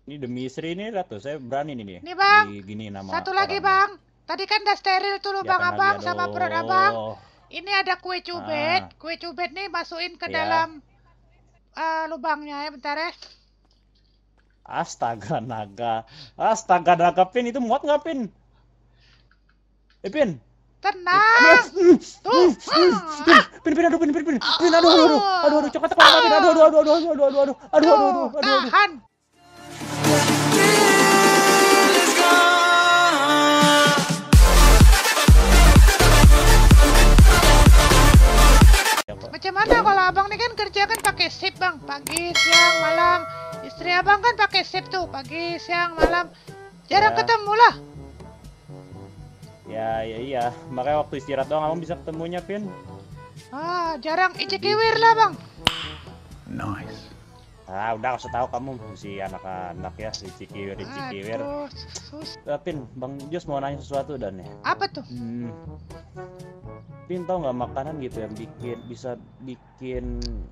Ini demi istri ini Ratu, saya berani nih. Nih bang, gini nama satu lagi orangnya. bang. Tadi kan udah steril tuh lubang Siapkan lagi, abang sama perut abang. aduh. Ini ada kue cubit. Ah, Kue cubit nih masukin ke ya. dalam lubangnya ya, bentar ya. Astaga naga, Pin, itu muat nggak Pin? Pin. Tenang. Tuh. Pin, aduh, coklat apa Pin, aduh. Tahan. Macam mana kalau abang nih kan kerja kan pakai shift bang, pagi, siang, malam. Istri abang kan pakai shift tuh, pagi, siang, malam. Jarang Ya. ketemu lah. Iya. Makanya waktu istirahat doang abang bisa ketemunya Pin. Jarang icek-iwir lah bang. Nice. Udah kasih tahu kamu si anak-anak ya, Cikiwir. Aduh, Pin, Bang Jos mau nanya sesuatu dan ya. apa tuh? Pin, tau nggak makanan gitu yang bisa bikin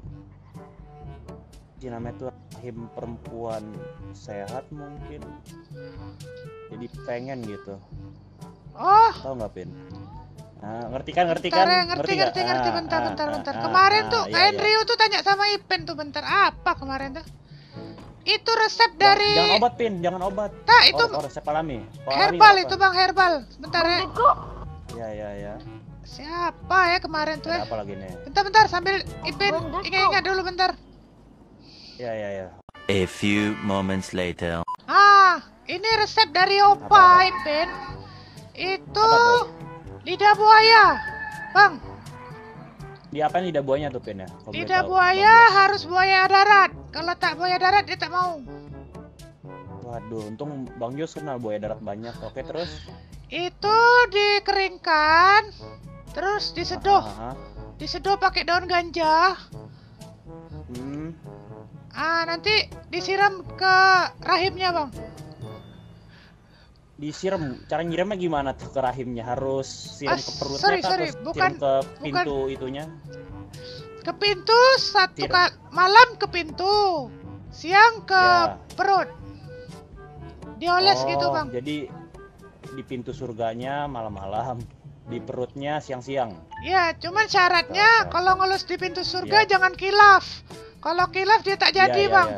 namanya tuh rahim perempuan sehat mungkin. Jadi pengen gitu. Oh, Tau nggak Pin? Ngerti kan? ngerti. Bentar. Ah, Kemarin tuh iya. Andrew tuh tanya sama Ipen tuh bentar. Apa kemarin tuh? Itu resep dari Jangan obat Pin, jangan obat. Nah, itu resep alami. herbal itu bang, herbal. Bentar ya. Ya. Siapa ya kemarin tuh ya? Ada apa lagi nih? Bentar sambil Ipen ingat dulu bentar. Ya. A few moments later. Ini resep dari Opa Ipen. Itu Apa tuh? lidah buaya, bang. Diapain lidah buahnya tuh Pin ya? Kalau boleh Lidah tahu, buaya Bang Jos. harus buaya darat. Kalau tak buaya darat dia tak mau. Waduh, untung Bang Jos kenal buaya darat banyak. Oke, terus? Itu dikeringkan, terus diseduh. Diseduh pakai daun ganja. Nanti disiram ke rahimnya, bang. Disiram, cara nyiramnya gimana tuh ke rahimnya? Harus siram ke perutnya sorry, atau bukan siram ke pintu itunya? Ke pintu malam ke pintu, siang ke perut. Dioles gitu, bang. Jadi di pintu surganya malam-malam, di perutnya siang-siang. Ya, cuman syaratnya kalau ngelus di pintu surga jangan kilaf. Kalau kilaf dia tak jadi, bang.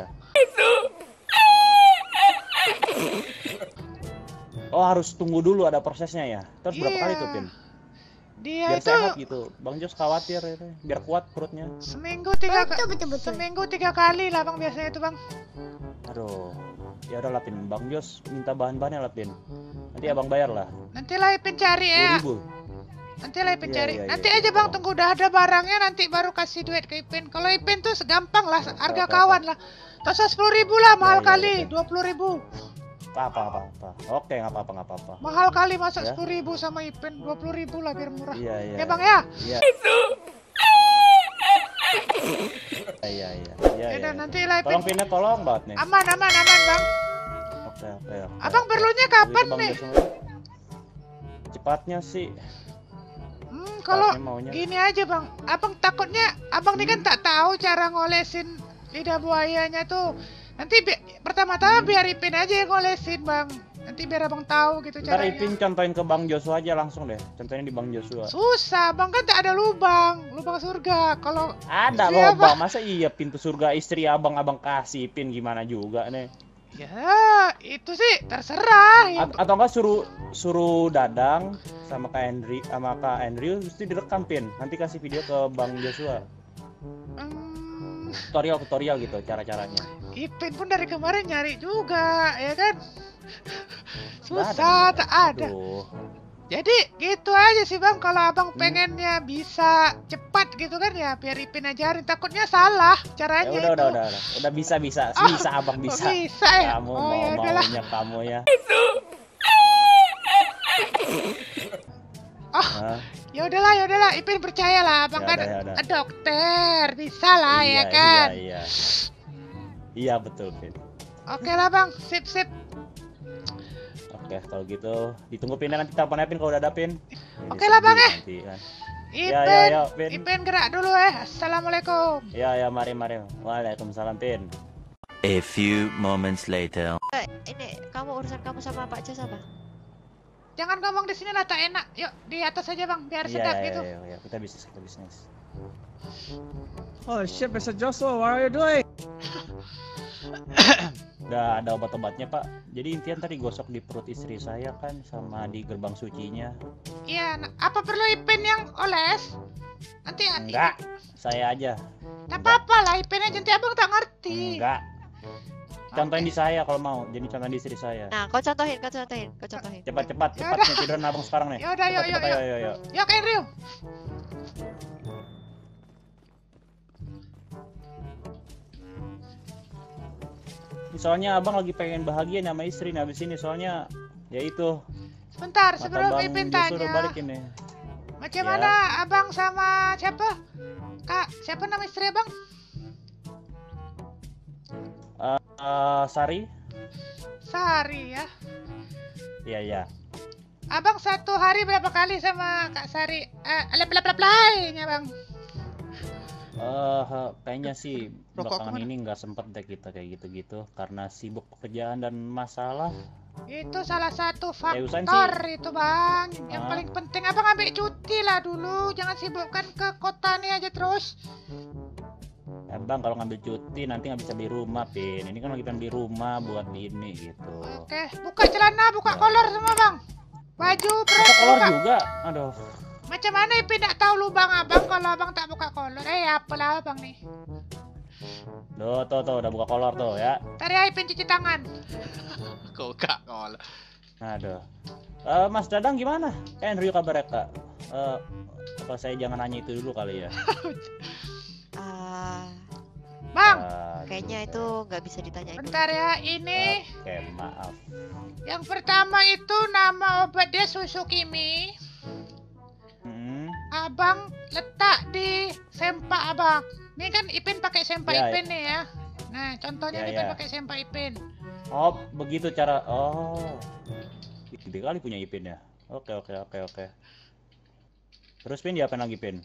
Oh, harus tunggu dulu ada prosesnya ya. Terus berapa kali tuh Pin? Dia Biar itu sehat gitu. Bang Jos khawatir itu, biar kuat perutnya. seminggu 3 kali lah, bang, biasanya itu, bang. Aduh, ya udah lah Pin. Bang Jos minta bahan-bahannya lah Pin. Nanti abang bayar lah. Nanti lah Ipin cari ya. 10.000. Nanti lah Ipin cari. Iya, Nanti iya, aja, bang, tolong. tunggu udah ada barangnya nanti baru kasih duit ke Ipin. Kalau Ipin tuh segampang lah, harga Apa. kawan lah. Tak usah 10.000 lah, mahal Iya, kali, iya. 20.000. Apa. Oke, nggak apa-apa. Mahal kali masa Ya. 10.000 sama Ipin, 20.000 lah biar murah. Iya. Ya, bang ya. Iya. Iya. Yaudah, nanti lah Ipin. Tolong Pinnya, tolong banget nih. Aman, bang. Oke. Abang perlunya kapan Bang nih? Jos, cepatnya sih. Kalau Maunya. gini aja, bang. Abang takutnya, abang nih kan tak tahu cara ngolesin lidah buayanya tuh. Nanti pertama-tama biar Ipin aja yang ngolesin, bang. Nanti biar abang tahu gitu Ntar caranya. Ipin contohin ke Bang Joshua aja langsung deh. Contohin di Bang Joshua. Susah, bang, kan tak ada lubang surga. Kalau Ada istri lubang, masa iya pintu surga istri abang kasih Ipin gimana juga nih? ya itu sih terserah. Ya. Atau enggak suruh Dadang sama Kak Andrew mesti direkam Pin. Nanti kasih video ke Bang Joshua. Tutorial gitu cara-caranya. Ipin pun dari kemarin nyari juga, ya kan? Susah, tak ada. Aduh. Jadi gitu aja sih, bang. Kalau abang pengennya bisa cepat gitu kan ya, biar Ipin ajarin. Takutnya salah caranya Ya itu. udah bisa abang bisa. Bisa ya? Kamu ya udahlah. maunya kamu ya. Ya udahlah, Ipin percayalah, abang kan dokter, bisa lah ya kan? Iya betul Pin. Oke lah, bang, sip. Oke, kalau gitu ditunggu Pin, nanti teleponnya Pin kalau udah ada Pin. Oke lah, bang ya. Nanti, kan. Ipin gerak dulu ya. Assalamualaikum. Ya, mari. Waalaikumsalam Pin. A few moments later. Ini kamu urusan kamu sama Pak Jos apa? Jangan ngomong di sini lah, tak enak. Yuk, di atas aja bang, biar Iya, sedap iya, gitu. iya, iya, kita bisnis. Oh shit, Mr. Joshua, what are you doing? Udah ada obat-obatnya pak. Jadi intian tadi gosok di perut istri saya kan, sama di gerbang sucinya. Iya, apa perlu Ipin yang oles? Nanti Enggak, saya aja. tak apa-apa lah, Ipin aja, nanti abang tak ngerti. Enggak. Contohin di saya kalau mau, jadi contohin di istri saya. Nah, kau contohin. Cepat Yaudah. nih tiduran abang sekarang nih. Yaudah, yuk, Cepat, yuk. ayo. Yuk, Andrew. Soalnya abang lagi pengen bahagia nih sama istri nih abis ini, soalnya ya itu. Sebentar, Mata sebelum Bang Ipin Joshua udah tanya, balikin nih. macam Ya. mana abang sama siapa? Kak, siapa nama istri abang? Sari? Sari ya. Iya. Abang satu hari berapa kali sama Kak Sari? Play-nya bang. Kayaknya sih Rokok belakangan kemana? ini nggak sempet deh kita kayak gitu-gitu karena sibuk pekerjaan dan masalah. Itu salah satu usahain faktor sih. itu bang. Yang Ah. paling penting abang ambil cuti lah dulu. Jangan sibukkan ke kota nih aja terus. Bang kalau ngambil cuti nanti nggak bisa beli rumah, Pin. Ini kan lagi pengen beli rumah buat ini gitu. Oke, buka celana, buka Ya. kolor semua bang. Baju, Kita perut kolor buka. juga. Aduh. Macam mana Ipin tak tahu lubang abang kalau abang tak buka kolor? Apalah abang nih. Tuh, udah buka kolor tuh ya. Tadi ya Ipin cuci tangan. Kau kak kolor. Aduh. Mas Dadang gimana? Andrew kabarnya kak? Apa saya jangan nanya itu dulu kali ya? Bang, Kayaknya itu nggak bisa ditanya itu. bentar ya. Ini Oke, maaf. yang pertama itu nama obat dia susu kimi. Abang letak di sempak abang. Ini kan Ipin pakai sempak Ya, Ipin nih ya. Nah, contohnya Ya, Ipin ya. pakai sempak Ipin. Oh, begitu cara. Oh. Gede kali punya Ipin ya. Oke. Terus Pin diapain lagi, Pin?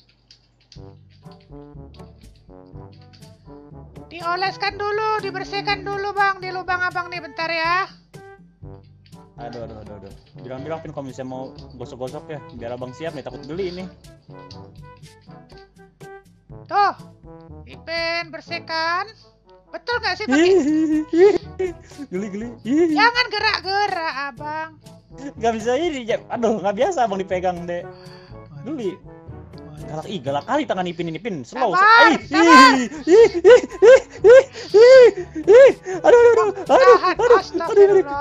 Dioleskan dulu, dibersihkan dulu bang di lubang abang nih, bentar ya. Aduh. Bilang-bilang Pin kalau misalnya mau gosok-gosok ya, biar abang siap nih, takut geli ini. Tuh, Ipin bersihkan. Betul nggak sih pakai? Geli. Jangan gerak-gerak abang. Gak bisa ini, aduh nggak biasa abang dipegang deh. Geli. Galak kali tangan Ipin ini, Pin. Slow. Sabar, Aduh. Tahan, astagfirullah.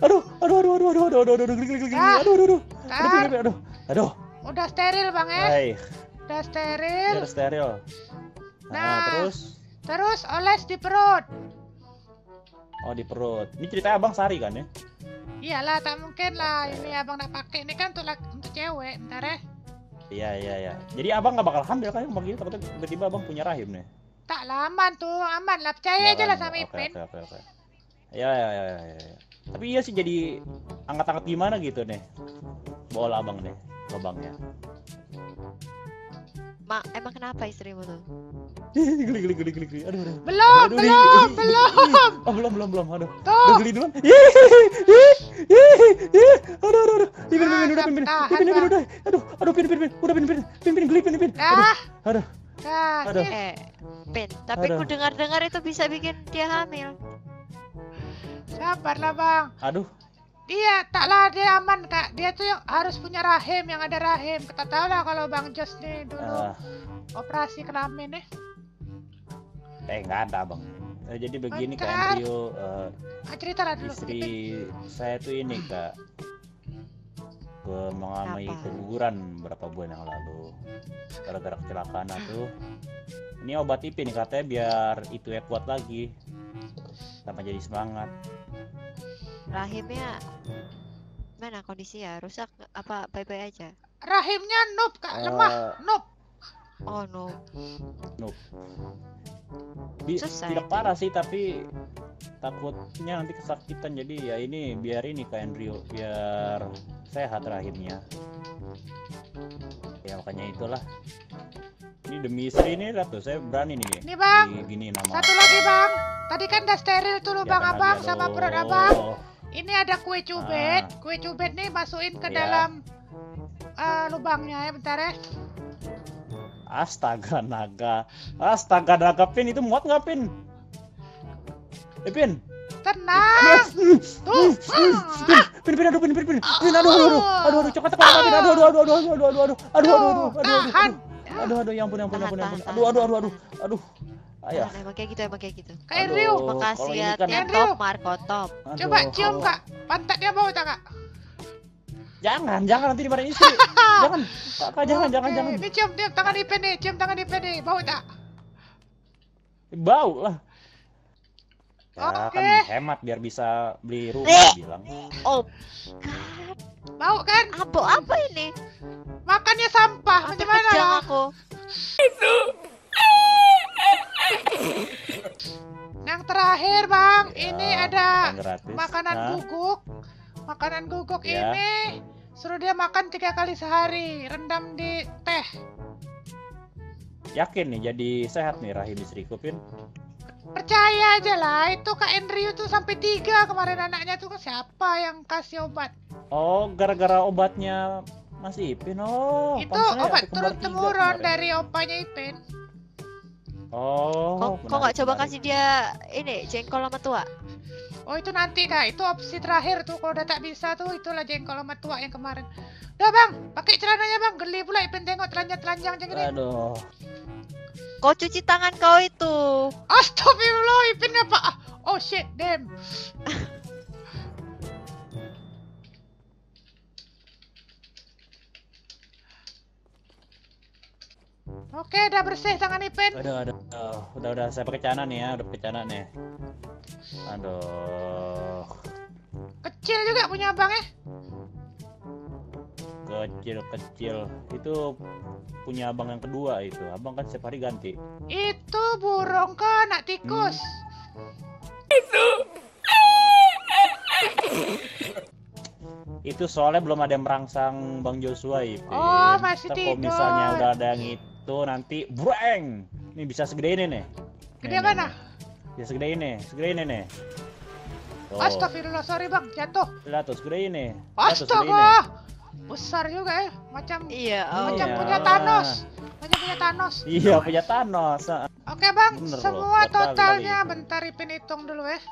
Aduh. Udah steril bang ya? Hai, Udah steril. biar steril. Nah. Nah, Terus oles di perut. oh di perut. Ini cerita abang Sari kan ya? Iyalah, tak mungkin lah ini abang nak pakai. Ini kan untuk cewek, bentar ya. Iya. Jadi abang nggak bakal hamil kan? Begitu takutnya tiba-tiba abang punya rahim nih. Tak lama tuh, aman lah. Percaya aja lah sama Ipin. Oke. Ya. Tapi iya sih jadi angkat-angkat gimana gitu nih. Bola abang nih, lubangnya. Mak, emang kenapa istrimu tuh? Geli. Aduh. Belum. Oh, belum. Aduh. Tuh. Udah geli duluan. Aduh. Pin udah. Pin udah. Aduh, Pin. Udah Pin geli, Pin. Dah. Aduh. Nih. Pin, tapi ku Aduh. dengar-dengar itu bisa bikin dia hamil. Sabarlah bang. Aduh. Dia aman kak. Dia tuh yang harus punya rahim, yang ada rahim. Kita tahu lah kalau bang Jos nih dulu operasi kelamin nih. Nggak ada bang. Jadi begini Kak Bentar. Andrew, Cerita lah dulu. istri saya tuh ini Kak mengalami Apa? keguguran beberapa bulan yang lalu gara-gara kecelakaan tuh. Ini obat Ipin nih katanya biar itu ya kuat lagi sama jadi semangat. Rahimnya mana kondisinya? Rusak apa baik-baik aja? Rahimnya noob kak, lemah. Noob. Oh no. Susah Tidak itu. parah sih tapi takutnya nanti kesakitan, jadi ya ini biar ini Kak Andrew biar sehat rahimnya ya, makanya itulah Ini demi istri nih, Ratu. Saya berani nih. Nih, Bang. Gini nama. Satu lagi bang. Tadi kan udah steril tuh lubang Jangan abang lagi, sama aduh. perut abang. Ini ada kue cubit. Ah. Kue cubit nih masukin ke Iya. dalam lubangnya ya, bentar ya. Astaga naga, Pin, itu muat nggak, Pin? Pin. Tenang. Tuh. Pin, aduh, coklat, Pin, aduh, ya ampun, aduh, ayah. Emang kayak gitu. Kayak Aduh, Rio. Makasih kalau ya, ini kan- Rio. top Marco top. Aduh, Coba cium kalau- kak. Pantatnya bau tak kak? Jangan nanti dimarahin istri. Jangan, kakak, jangan. Oke, ini cium tangan Ipin nih. Cium tangan Ipin nih. Bau tak? Bau lah. Ya Oke. kan hemat biar bisa beli rumah bilang. Oh, Bau kan? apa ini? Makannya sampah. Apa Bagaimana? kejang aku? Yang terakhir bang. Ini Ya, ada makan gratis. makanan Hah? guguk. Makanan guguk Ya. ini suruh dia makan 3 kali sehari. Rendam di teh. Yakin nih jadi sehat nih rahim istriku, Pin. Percaya aja lah. Itu Kak Andrew tuh sampai 3 kemarin anaknya tuh. Siapa yang kasih obat? Oh, gara-gara obatnya Mas Ipin. Oh, Itu pantesan ya obat aku kembar turun 3 temurun kemarin. dari opanya Ipin. Oh, Kok nggak coba menarik. kasih dia ini jengkol sama tua? Oh itu nanti kak, itu opsi terakhir tuh. Kalau udah tak bisa tuh, itulah jengkol sama tua yang kemarin. Udah bang, pakai celananya bang. Geli pula Ipin tengok telanjang-telanjang macam ini. Aduh. Kau cuci tangan kau itu. Astagfirullah, Ipin apa? Oh shit, damn. Oke, udah bersih tangan Ipin. Aduh. Udah saya pakai celana nih ya, udah pakai celana nih. Aduh. Kecil juga punya abang ya. Kecil. Itu punya abang yang kedua itu. Abang kan setiap hari ganti. Itu burung ke anak tikus. Itu soalnya belum ada yang merangsang Bang Joshua itu. Oh, masih Kalau tidur. misalnya udah ada yang itu nanti breng. Ini bisa segede ini nih. Gede Nih, mana? nih. Ya segede ini nih. Tuh. Astagfirullah, sorry bang, jatuh. Lihat tuh segede ini. Lihat tuh, segede ini. Astaga, besar juga ya, macam Iya. macam Iya. punya Thanos. Macam punya Thanos. Iya, punya Thanos. Oke bang, Bener loh, semua buat kali totalnya lagi. bentar Ipin hitung dulu ya.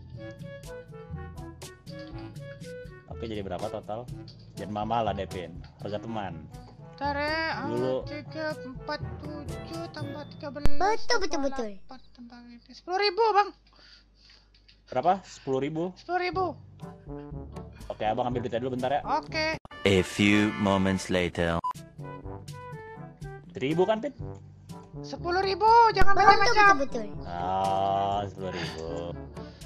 Oke, jadi berapa total? Jangan mama lah Devin, harga teman. Bentar ya, Dulu. 3, 4, 7 tambah 13 Betul. 10.000 bang, Berapa? 10.000. 10.000. Oke, abang ambil duitnya dulu bentar ya. Oke, A few moments later. 1.000 kan, Pin? 10.000, jangan macam-macam. Betul. Ah, 10.000.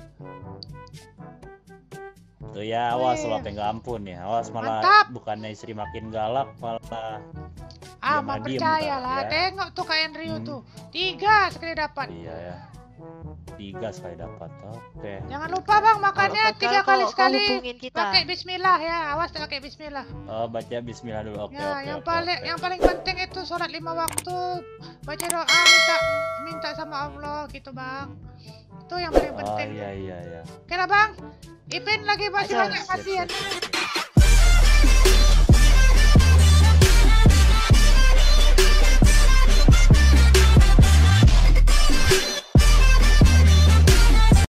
Tuh ya, awas Wih. lo sampai nggak ampun ya. Awas malah Mantap. bukannya istri makin galak, malah Aman diem percaya ntar, lah, ya. tengok tuh Kak Andrew Hmm. tuh, 3 sekali dapat. iya ya. 3 sekali dapat. Oke. Jangan lupa bang, makannya Kalau 3 kali kau sekali. hubungin kita. Pakai Bismillah ya, awas tak pakai Bismillah. Oh, baca bismillah dulu. Oke, Ya, oke. yang oke, paling oke. yang paling penting itu sholat 5 waktu, baca doa, minta sama Allah gitu bang. Itu yang paling Oh, penting. iya. Oke lah bang, Ipin lagi masih Ayo, banyak Sip, kasihan. sip, sip.